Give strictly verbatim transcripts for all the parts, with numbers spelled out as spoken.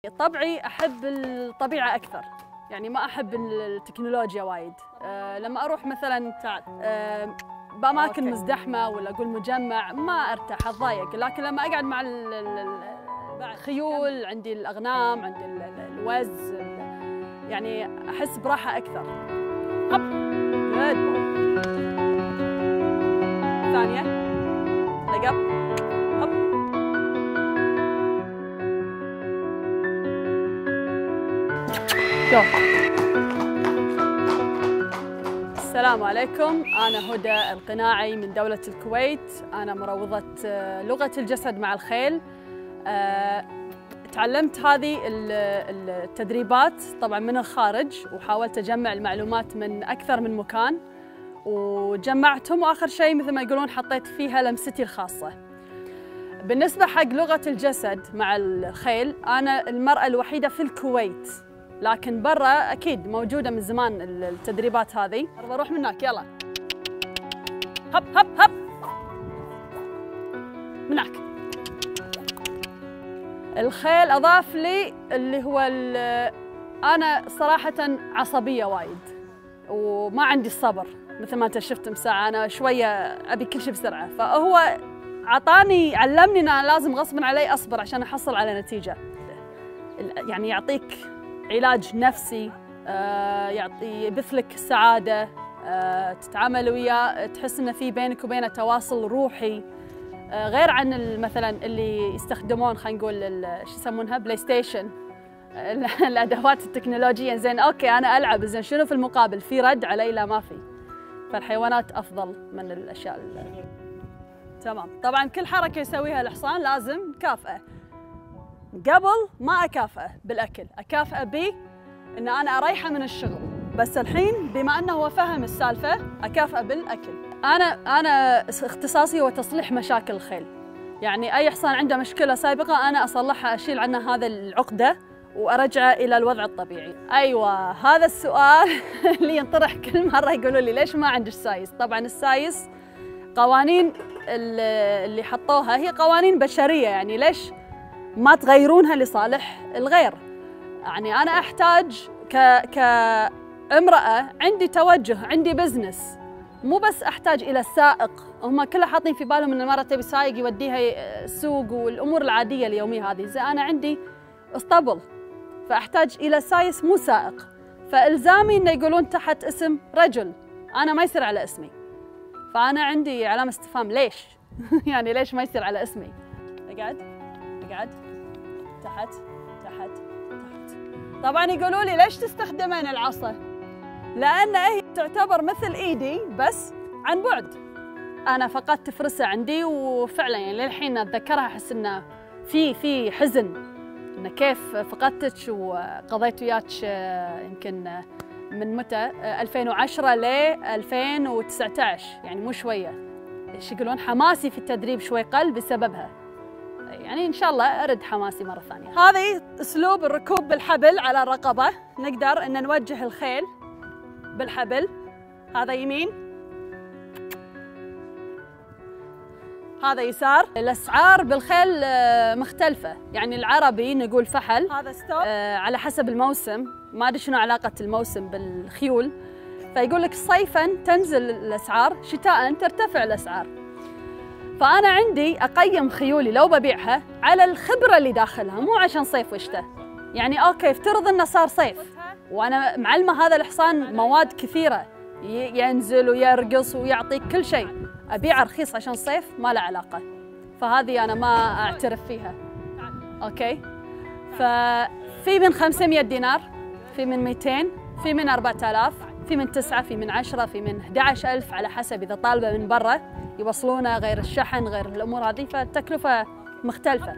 طبعي أحب الطبيعة أكثر، يعني ما أحب التكنولوجيا وايد. أه لما أروح مثلا أه بأماكن أوكي. مزدحمة ولا أقول مجمع ما أرتاح أتضايق، لكن لما أقعد مع الخيول عندي الأغنام عندي الوز يعني أحس براحة أكثر. هب جود ثانية لقب هب. جو. السلام عليكم، أنا هدى القناعي من دولة الكويت. أنا مروضة لغة الجسد مع الخيل. تعلمت هذه التدريبات طبعا من الخارج، وحاولت أجمع المعلومات من أكثر من مكان وجمعتهم، وآخر شيء مثل ما يقولون حطيت فيها لمستي الخاصة. بالنسبة حق لغة الجسد مع الخيل، أنا المرأة الوحيدة في الكويت، لكن برا أكيد موجودة من زمان التدريبات هذه. بروح من هناك، يلا هب هب هب من هناك. الخيل أضاف لي اللي هو أنا صراحة عصبية وايد وما عندي الصبر، مثل ما أنت شفت مساعة أنا شوية أبي كل شيء بسرعة، فهو عطاني علمني أن أنا لازم غصبا علي أصبر عشان أحصل على نتيجة. يعني يعطيك علاج نفسي، يعطي يبث لك السعادة، تتعامل وياه تحس إن في بينك وبينه تواصل روحي، غير عن مثلا اللي يستخدمون خلينا نقول شو يسمونها بلاي ستيشن، الادوات التكنولوجيه. زين اوكي انا العب، زين شنو في المقابل؟ في رد علي؟ لا ما في. فالحيوانات افضل من الاشياء اللي... تمام. طبعا كل حركه يسويها الحصان لازم كافئه. قبل ما اكافئه بالاكل، اكافئه بي ان انا اريحه من الشغل، بس الحين بما انه هو فهم السالفه اكافئه بالاكل. انا انا اختصاصي هو تصليح مشاكل الخيل، يعني اي حصان عنده مشكله سابقه انا اصلحها، اشيل عنه هذا العقده وارجعه الى الوضع الطبيعي. ايوه هذا السؤال اللي ينطرح كل مره، يقولوا لي ليش ما عندك سايس؟ طبعا السايس قوانين اللي حطوها هي قوانين بشريه، يعني ليش ما تغيرونها لصالح الغير؟ يعني انا احتاج ك كامراه عندي توجه، عندي بزنس، مو بس احتاج الى السائق. هم كلها حاطين في بالهم ان المراه تبي سايق يوديها السوق والامور العاديه اليوميه هذه. زي انا عندي اسطبل، فاحتاج الى سايس مو سائق، فالزامي انه يقولون تحت اسم رجل، انا ما يصير على اسمي. فانا عندي علامه استفهام، ليش؟ يعني ليش ما يصير على اسمي؟ اقعد اقعد تحت تحت تحت. طبعا يقولوا لي ليش تستخدمين العصا؟ لأن هي تعتبر مثل إيدي بس عن بعد. أنا فقدت فرصة عندي، وفعلا يعني للحين أتذكرها أحس إنه في في حزن، إنه كيف فقدتك وقضيت وياك يمكن من متى؟ ألفين وعشرة ل ألفين وتسعة عشر، يعني مو شوية. إيش يقولون؟ حماسي في التدريب شوي قل بسببها. يعني إن شاء الله أرد حماسي مرة ثانية. هذه أسلوب الركوب بالحبل على الرقبة، نقدر إن نوجه الخيل بالحبل. هذا يمين، هذا يسار. الأسعار بالخيل مختلفة، يعني العربي نقول فحل، هذا ستوب، آه على حسب الموسم. ما أدري شنو علاقة الموسم بالخيول، فيقول لك صيفاً تنزل الأسعار، شتاءً ترتفع الأسعار. فأنا عندي أقيم خيولي لو ببيعها على الخبرة اللي داخلها، مو عشان صيف وشتاء. يعني أوكي افترض إنه صار صيف وأنا معلمة هذا الحصان مواد كثيرة، ينزل ويرقص ويعطيك كل شيء، أبيعه رخيص عشان صيف؟ ما له علاقة. فهذه أنا ما أعترف فيها. أوكي. ففي من خمسمئة دينار، في من مئتين، في من أربعة آلاف، في من تسعة، في من عشرة، في من أحد عشر ألف، على حسب إذا طالبة من برا يوصلونه، غير الشحن غير الأمور هذه، فالتكلفة مختلفة.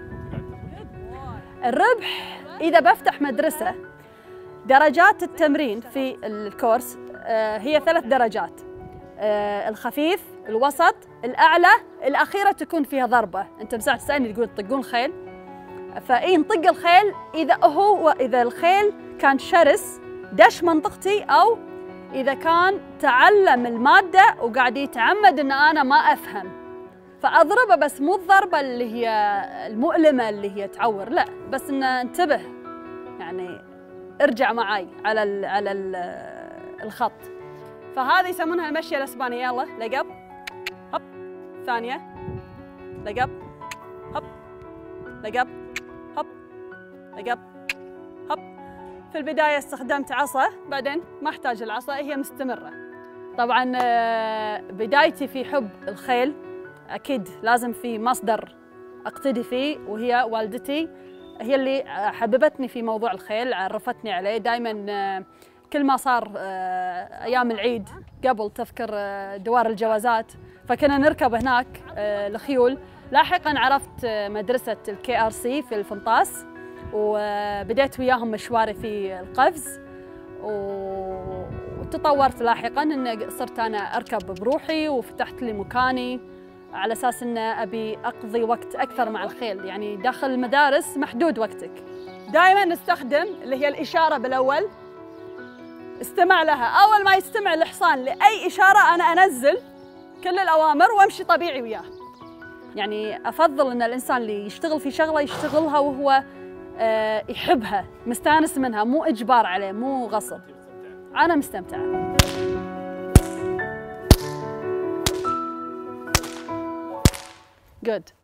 الربح إذا بفتح مدرسة، درجات التمرين في الكورس هي ثلاث درجات، الخفيف، الوسط، الأعلى، الأخيرة تكون فيها ضربة. أنت مساعد تسألني تقول تطقون خيل؟ فإي نطق الخيل إذا هو إذا الخيل كان شرس دش منطقتي، أو إذا كان تعلم المادة وقاعد يتعمد إن أنا ما أفهم، فأضربه، بس مو الضربة اللي هي المؤلمة اللي هي تعور، لا، بس إنه انتبه يعني ارجع معاي على ال على ال الخط. فهذه يسمونها المشية الإسبانية. يلا لقب هب، ثانية لقب هب، لقب هب، لقب هب. في البداية استخدمت عصا، بعدين ما احتاج العصا، هي مستمرة. طبعا بدايتي في حب الخيل أكيد لازم في مصدر أقتدي فيه، وهي والدتي، هي اللي حببتني في موضوع الخيل، عرفتني عليه. دائما كل ما صار أيام العيد قبل تذكر دوار الجوازات فكنا نركب هناك الخيول. لاحقا عرفت مدرسة الكي ار سي في الفنطاس، وبديت وياهم مشواري في القفز، وتطورت لاحقا ان صرت انا اركب بروحي، وفتحت لي مكاني على اساس ان ابي اقضي وقت اكثر مع الخيل. يعني داخل المدارس محدود وقتك. دائما نستخدم اللي هي الاشاره بالاول، استمع لها. اول ما يستمع الحصان لاي اشاره انا انزل كل الاوامر وامشي طبيعي وياه. يعني افضل ان الانسان اللي يشتغل في شغله يشتغلها وهو يحبها، مستانس منها، مو اجبار عليه، مو غصب. انا مستمتعه. Good.